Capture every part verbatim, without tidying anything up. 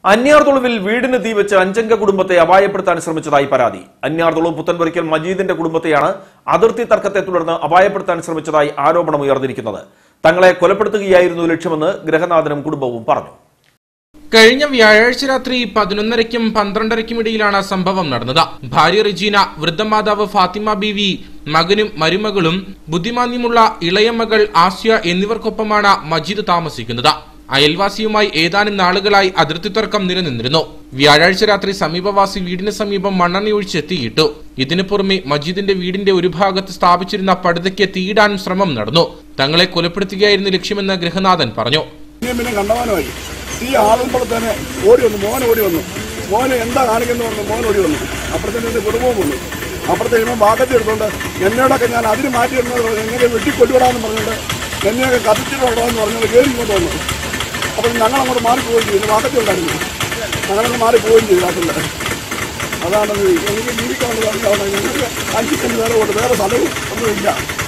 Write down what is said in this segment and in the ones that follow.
അന്യാർതുളുവിൽ വീടിന് തീവെച്ച് അഞ്ചംഗ കുടുംബത്തെ അപായപ്പെടുത്താൻ ശ്രമിച്ചതായി പരാതി. അന്യാർതുളു പുത്തൻപുരയ്ക്കൽ മജീദിന്റെ കുടുംബത്തെയാണ് അതിർത്തി തർക്കത്തെ തുടർന്ന് അപായപ്പെടുത്താൻ ശ്രമിച്ചതായി ആരോപണമുയർന്നിരിക്കുന്നത്. തങ്ങളെ കൊലപ്പെടുത്തുകയായിരുന്നു ലക്ഷ്യമെന്ന് ഗൃഹനാഥനും കുടുംബവും പറഞ്ഞു. കഴിഞ്ഞ വ്യാഴാഴ്ച രാത്രി പതിനൊന്നരയ്ക്കും പന്ത്രണ്ടരയ്ക്കും ഇടയിലാണ് സംഭവം നടന്നത്. ഭാര്യ റെജീന, വൃദ്ധമാതാവ് ഫാത്തിമ ബീവി, മകനും മരുമകളും ബുദ്ധിമാന്യമുള്ള ഇളയ മകൾ ആസ്യ എന്നിവർക്കൊപ്പമാണ് മജീദ് താമസിക്കുന്നത്. അയൽവാസിയുമായി ഏതാനും നാളുകളായി അതിർത്തി തർക്കം നിലനിന്നിരുന്നു. വ്യാഴാഴ്ച രാത്രി സമീപവാസി വീടിന് സമീപം മണ്ണെണ്ണയൊഴിച്ച് തീയിട്ടു. ഇതിനു പുറമെ മജീദിന്റെ വീടിന്റെ ഒരു ഭാഗത്ത് സ്ഥാപിച്ചിരുന്ന പടുതയ്ക്ക് തീയിടാനും ശ്രമം നടന്നു. തങ്ങളെ കൊലപ്പെടുത്തുകയായിരുന്നു ലക്ഷ്യമെന്ന് ഗൃഹനാഥൻ പറഞ്ഞു. ഈ ആളുമ്പോൾ തന്നെ ഓടി വന്നു, മോൻ ഓടി വന്നു. മോന് എന്താ കാണിക്കുന്നു പറഞ്ഞു മോൻ ഓടി വന്നു. അപ്പുറത്തേക്ക് എൻ്റെ കുടുംബവും വന്നു. അപ്പുറത്തേക്ക് വാക്കത്തി എടുത്തോണ്ട് എന്നോടൊക്കെ ഞാൻ അതിന് മാറ്റിയിരുന്നത് എങ്ങനെ വെട്ടിക്കൊണ്ടുവിടാമെന്ന് പറഞ്ഞുകൊണ്ട് എന്നെയൊക്കെ കത്തിച്ചിട്ടുണ്ടോയെന്ന് പറഞ്ഞത് കയറി ഇങ്ങോട്ട് വന്നു. അപ്പോൾ ഞങ്ങളങ്ങോട്ട് മാറിപ്പോവുകയും ചെയ്തു. വാക്കത്തി ഉണ്ടായിരുന്നു, ഞങ്ങളങ്ങ് മാറിപ്പോവുകയും ചെയ്തു. അതുകൊണ്ട് അതാണ് എനിക്ക് ജീവിക്കാനുള്ള കാര്യമാണ്. ഞങ്ങൾക്ക് അഞ്ച് സെന്റ് വേറെ കൊണ്ട് വേറെ സ്ഥലവും ഒന്നുമില്ല.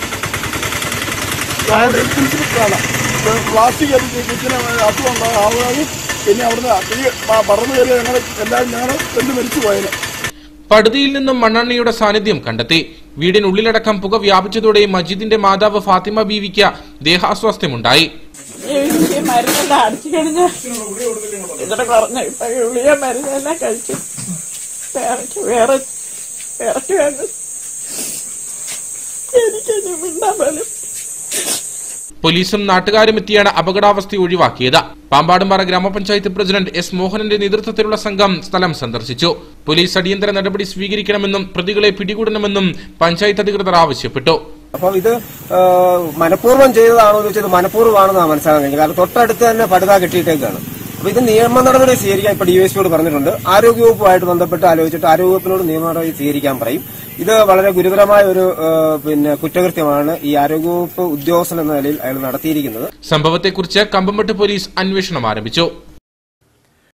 പ്ലാസ്റ്റിക് കിച്ചന് അസുഖം ഉണ്ടാകും ആവുകയും പിന്നെ അവിടുന്ന് ഈ പറന്നു കയറിയ ഞങ്ങൾ എല്ലാവരും ഞങ്ങൾ എന്ത് മരിച്ചു പോയത്. പടുതിയിൽ നിന്നും മണ്ണെണ്ണയുടെ സാന്നിധ്യം കണ്ടെത്തി. വീടിനുള്ളിലടക്കം പുക വ്യാപിച്ചതോടെ മജീദിന്റെ മാതാവ് ഫാത്തിമ ബീവിക്ക് ദേഹാസ്വാസ്ഥ്യമുണ്ടായി. മരുന്നെല്ലാം അടിച്ചു കഴിഞ്ഞ് ഇതിനെ പറഞ്ഞു ഇപ്പൊ ഗുളിക മരുന്നെല്ലാം കഴിച്ചു വേറെ ഇറക്കി വേണ്ട എനിക്കത് മിണ്ടാൻ പോലും. പോലീസും നാട്ടുകാരും എത്തിയാണ് അപകടാവസ്ഥ ഒഴിവാക്കിയത്. പാമ്പാടുംപാറ ഗ്രാമപഞ്ചായത്ത് പ്രസിഡന്റ് എസ് മോഹനന്റെ നേതൃത്വത്തിലുള്ള സംഘം സ്ഥലം സന്ദർശിച്ചു. പോലീസ് അടിയന്തര നടപടി സ്വീകരിക്കണമെന്നും പ്രതികളെ പിടികൂടണമെന്നും പഞ്ചായത്ത് അധികൃതർ ആവശ്യപ്പെട്ടു. അപ്പോൾ ഇത് മനഃപൂർവ്വം ചെയ്തതാണോ എന്ന് വെച്ചാൽ മനഃപൂർവ്വമാണെന്നാണ് മനസ്സിലാക്കാൻ കഴിഞ്ഞത്. കാരണം തൊട്ടടുത്ത് തന്നെ പടുത കെട്ടിയിട്ടേക്കാണ്. അപ്പൊ ഇത് നിയമ നടപടി സ്വീകരിക്കാൻ ഇപ്പൊ ഡിവൈഎസ്പിയോട് പറഞ്ഞിട്ടുണ്ട്. ആരോഗ്യവകുപ്പുമായിട്ട് ബന്ധപ്പെട്ട് ആലോചിച്ചിട്ട് ആരോഗ്യവകുപ്പിനോട് നിയമ നടപടി സ്വീകരിക്കാൻ പറയും. ഇത് വളരെ ഗുരുതരമായ ഒരു പിന്നെ കുറ്റകൃത്യമാണ് ഈ ആരോഗ്യവകുപ്പ് ഉദ്യോഗസ്ഥൻ എന്ന നിലയിൽ അയാൾ നടത്തിയിരിക്കുന്നത്. സംഭവത്തെക്കുറിച്ച് കമ്പംമെട്ട് പോലീസ് അന്വേഷണം ആരംഭിച്ചു.